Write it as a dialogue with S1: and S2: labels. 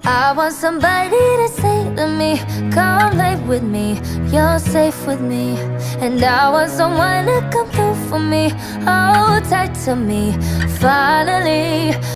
S1: I want somebody to say to me, come lay with me, you're safe with me. And I want someone to come through for me, hold tight to me, finally.